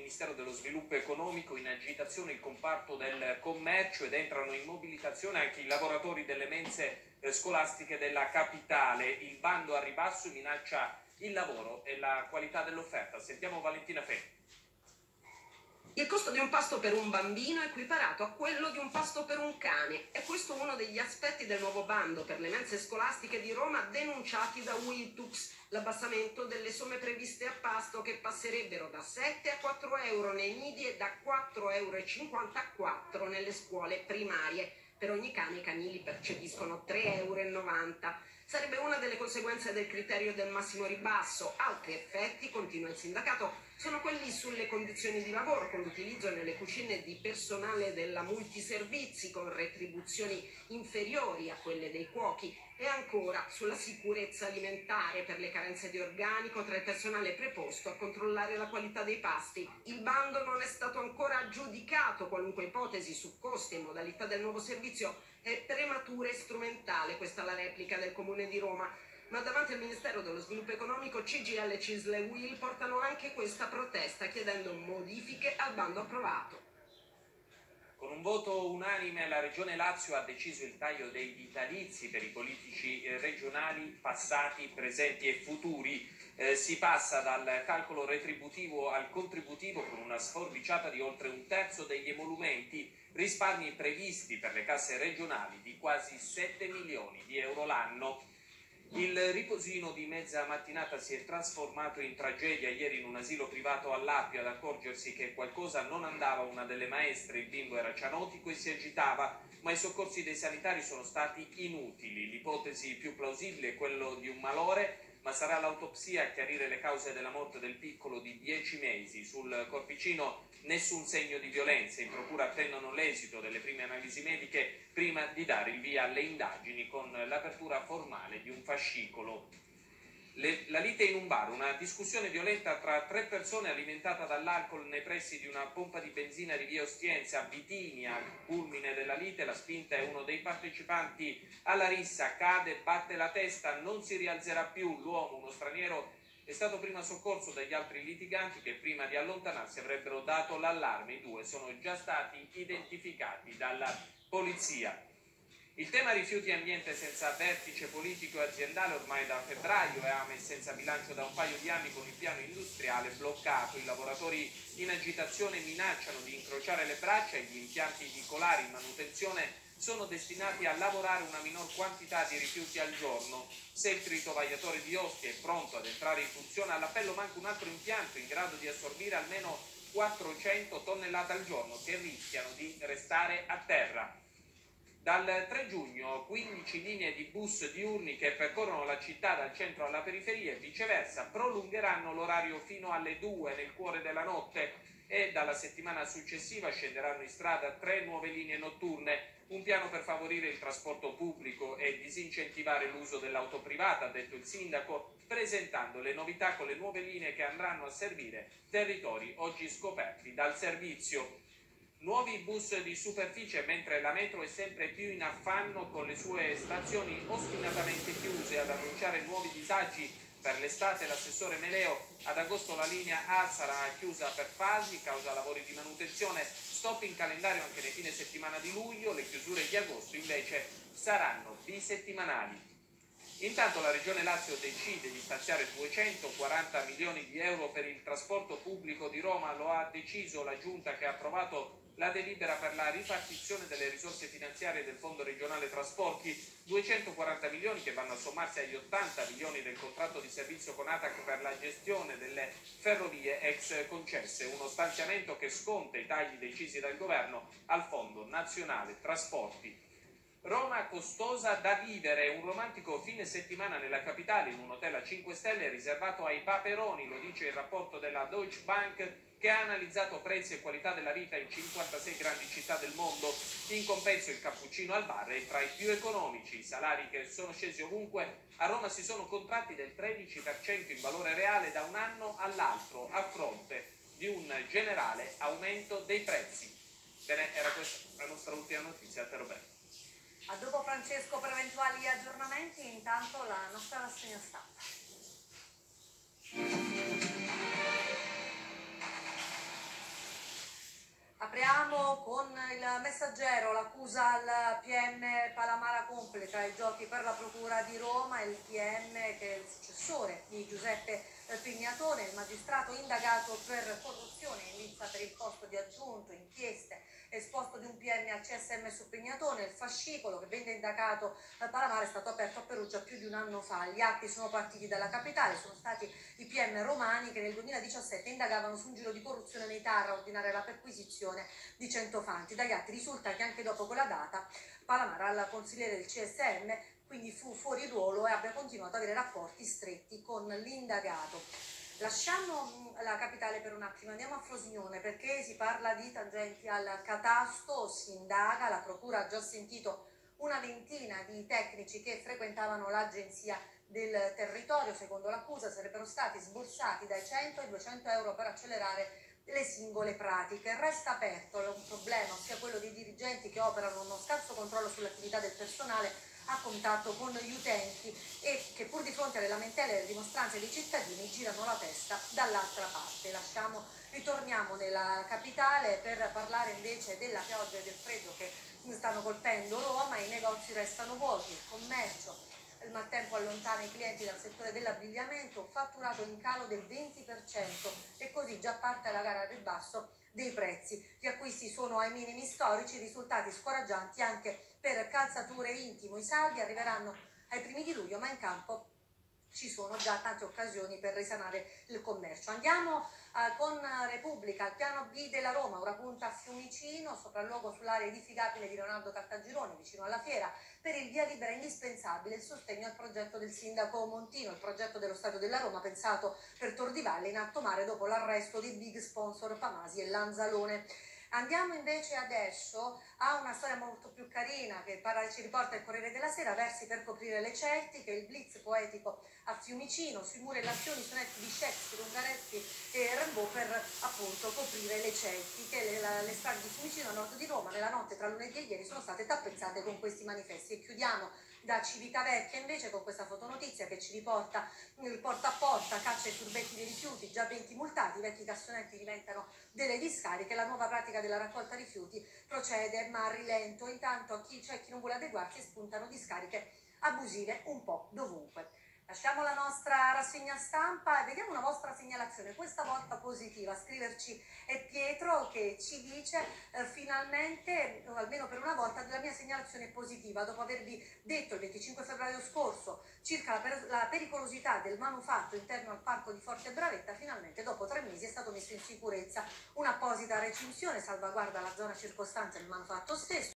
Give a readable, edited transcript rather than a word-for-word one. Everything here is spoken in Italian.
Ministero dello Sviluppo Economico, in agitazione il comparto del commercio ed entrano in mobilitazione anche i lavoratori delle mense scolastiche della capitale. Il bando a ribasso minaccia il lavoro e la qualità dell'offerta. Sentiamo Valentina Fe. Il costo di un pasto per un bambino è equiparato a quello di un pasto per un cane. È questo uno degli aspetti del nuovo bando per le mense scolastiche di Roma denunciati da Wiltux, l'abbassamento delle somme previste a pasto che passerebbero da 7 a 4 euro nei nidi e da 4,54 euro nelle scuole primarie. Per ogni cane i canili percepiscono 3,90 euro. Sarebbe una delle conseguenze del criterio del massimo ribasso. Altri effetti, continua il sindacato, sono quelli sulle condizioni di lavoro, con l'utilizzo nelle cucine di personale della multiservizi con retribuzioni inferiori a quelle dei cuochi, e ancora sulla sicurezza alimentare per le carenze di organico tra il personale preposto a controllare la qualità dei pasti. Il bando non è stato ancora aggiudicato, qualunque ipotesi su costi e modalità del nuovo servizio è prematura e strumentale, questa è la replica del Comune di Roma. Ma davanti al Ministero dello Sviluppo Economico CGIL, CISL e UIL portano anche questa protesta chiedendo modifiche al bando approvato. Con un voto unanime la Regione Lazio ha deciso il taglio dei vitalizi per i politici regionali passati, presenti e futuri. Si passa dal calcolo retributivo al contributivo con una sforbiciata di oltre un terzo degli emolumenti, risparmi previsti per le casse regionali di quasi 7 milioni di euro l'anno. Il riposino di mezza mattinata si è trasformato in tragedia ieri in un asilo privato all'Appio. Ad accorgersi che qualcosa non andava una delle maestre, il bimbo era cianotico e si agitava, ma i soccorsi dei sanitari sono stati inutili. L'ipotesi più plausibile è quello di un malore, ma sarà l'autopsia a chiarire le cause della morte del piccolo di 10 mesi. Sul corpicino nessun segno di violenza. In procura attendono l'esito delle prime analisi mediche prima di dare il via alle indagini con l'apertura formale di un fascicolo. La lite in un bar, una discussione violenta tra 3 persone alimentata dall'alcol nei pressi di una pompa di benzina di via Ostiense a Bitinia. Al culmine della lite la spinta è uno dei partecipanti alla rissa, cade, batte la testa, non si rialzerà più. L'uomo, uno straniero, è stato prima soccorso dagli altri litiganti che prima di allontanarsi avrebbero dato l'allarme. I 2 sono già stati identificati dalla polizia. Il tema rifiuti e ambiente senza vertice politico e aziendale ormai da febbraio è AME senza bilancio da un paio di anni con il piano industriale bloccato. I lavoratori in agitazione minacciano di incrociare le braccia e gli impianti idicolari in manutenzione sono destinati a lavorare una minor quantità di rifiuti al giorno. Se il tritovagliatore di Ostia è pronto ad entrare in funzione, all'appello manca un altro impianto in grado di assorbire almeno 400 tonnellate al giorno che rischiano di restare a terra. Dal 3 giugno 15 linee di bus diurni che percorrono la città dal centro alla periferia e viceversa prolungheranno l'orario fino alle 2 nel cuore della notte, e dalla settimana successiva scenderanno in strada 3 nuove linee notturne. Un piano per favorire il trasporto pubblico e disincentivare l'uso dell'auto privata, ha detto il sindaco, presentando le novità con le nuove linee che andranno a servire territori oggi scoperti dal servizio. Nuovi bus di superficie, mentre la metro è sempre più in affanno con le sue stazioni ostinatamente chiuse. Ad annunciare nuovi disagi per l'estate l'assessore Meleo. Ad agosto la linea A sarà chiusa per fasi causa lavori di manutenzione, stop in calendario anche nei fine settimana di luglio. Le chiusure di agosto invece saranno bisettimanali. Intanto la Regione Lazio decide di stanziare 240 milioni di euro per il trasporto pubblico di Roma. Lo ha deciso la Giunta, che ha approvato la delibera per la ripartizione delle risorse finanziarie del Fondo Regionale Trasporti, 240 milioni che vanno a sommarsi agli 80 milioni del contratto di servizio con ATAC per la gestione delle ferrovie ex concesse, uno stanziamento che sconta i tagli decisi dal governo al Fondo Nazionale Trasporti. Roma costosa da vivere, un romantico fine settimana nella capitale in un hotel a 5 stelle riservato ai paperoni, lo dice il rapporto della Deutsche Bank che ha analizzato prezzi e qualità della vita in 56 grandi città del mondo. In compenso il cappuccino al bar è tra i più economici, i salari che sono scesi ovunque a Roma si sono contratti del 13% in valore reale da un anno all'altro a fronte di un generale aumento dei prezzi. Bene, era questa la nostra ultima notizia. A te Roberto. A dopo Francesco per eventuali aggiornamenti, intanto la nostra rassegna stampa. Apriamo con il Messaggero, l'accusa al PM Palamara Compli tra i giochi per la Procura di Roma e il PM che è il successore di Giuseppe Pignatone, il magistrato indagato per corruzione in lizza per il posto di aggiunto, inchieste, esposto di un PM al CSM su Pignatone, il fascicolo che venne indagato Palamara è stato aperto a Perugia più di un anno fa. Gli atti sono partiti dalla capitale, sono stati i PM romani che nel 2017 indagavano su un giro di corruzione nei TAR a ordinare la perquisizione di Centofanti. Dagli atti risulta che anche dopo quella data Palamara, al consigliere del CSM, quindi fu fuori ruolo e abbia continuato ad avere rapporti stretti con l'indagato. Lasciamo la capitale per un attimo, andiamo a Frosinone perché si parla di tangenti al catasto, si indaga, la procura ha già sentito una ventina di tecnici che frequentavano l'agenzia del territorio. Secondo l'accusa sarebbero stati sborsati dai 100 ai 200 euro per accelerare le singole pratiche. Resta aperto un problema, ossia quello dei dirigenti che operano uno scarso controllo sull'attività del personale a contatto con gli utenti e che pur di fronte alle lamentele e alle dimostranze dei cittadini girano la testa dall'altra parte. Ritorniamo nella capitale per parlare invece della pioggia e del freddo che stanno colpendo Roma. I negozi restano vuoti, il commercio, il maltempo allontana i clienti dal settore dell'abbigliamento, fatturato in calo del 20% e così già parte la gara al ribasso dei prezzi. Gli acquisti sono ai minimi storici, risultati scoraggianti anche per calzature intimo. I saldi arriveranno ai primi di luglio, ma in campo ci sono già tante occasioni per risanare il commercio. Andiamo con Repubblica, il piano B della Roma, ora punta a Fiumicino, sopralluogo sull'area edificabile di Leonardo Caltagirone, vicino alla fiera, per il via libera indispensabile il sostegno al progetto del sindaco Montino, il progetto dello Stadio della Roma pensato per Tor di Valle in alto mare dopo l'arresto dei big sponsor Pamasi e Lanzalone. Andiamo invece adesso a una storia molto più carina che ci riporta il Corriere della Sera, versi per coprire le Celtiche, il blitz poetico a Fiumicino, sui muri e lazioni, sonetti di Shakespeare, Ungaretti e Rimbaud per appunto coprire le Celtiche. Le strade di Fiumicino a nord di Roma nella notte tra lunedì e ieri sono state tappezzate con questi manifesti. E chiudiamo da Civitavecchia invece con questa fotonotizia che ci riporta il porta a porta, caccia ai furbetti dei rifiuti, già 20 multati, i vecchi cassonetti diventano delle discariche, la nuova pratica della raccolta rifiuti procede ma a rilento, intanto c'è chi non vuole adeguarsi e spuntano discariche abusive un po' dovunque. Lasciamo la nostra rassegna stampa e vediamo una vostra segnalazione, questa volta positiva. A scriverci è Pietro che ci dice finalmente, almeno per una volta, la mia segnalazione è positiva. Dopo avervi detto il 25 febbraio scorso circa la pericolosità del manufatto interno al parco di Forte Bravetta, finalmente dopo 3 mesi è stato messo in sicurezza. Un'apposita recinzione salvaguarda la zona circostante del manufatto stesso.